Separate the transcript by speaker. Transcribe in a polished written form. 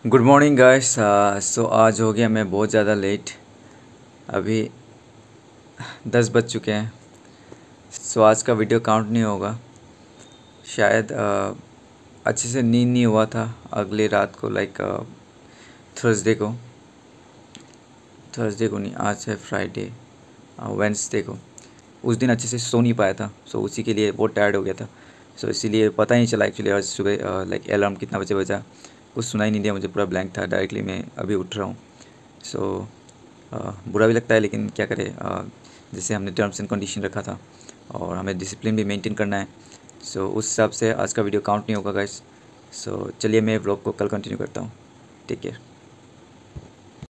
Speaker 1: Good morning guys. सो आज हो गया मैं बहुत ज़्यादा लेट। अभी 10 बज चुके हैं। सो आज का वीडियो काउंट नहीं होगा शायद। अच्छे से नींद नहीं हुआ था अगली रात को, लाइक थर्सडे को नहीं, आज है फ्राइडे, वेंसडे को। उस दिन अच्छे से सो नहीं पाया था। सो उसी के लिए बहुत टायर्ड हो गया था। सो इसीलिए पता ही नहीं चला एक्चुअली आज सुबह लाइक अलार्म कितना बजे बजा, कुछ सुना ही नहीं दिया मुझे, पूरा ब्लैंक था। डायरेक्टली मैं अभी उठ रहा हूँ। सो बुरा भी लगता है, लेकिन क्या करें। जैसे हमने टर्म्स एंड कंडीशन रखा था और हमें डिसिप्लिन भी मेंटेन करना है। सो उस हिसाब से आज का वीडियो काउंट नहीं होगा गाइस। सो चलिए मैं व्लॉग को कल कंटिन्यू करता हूँ। Take care.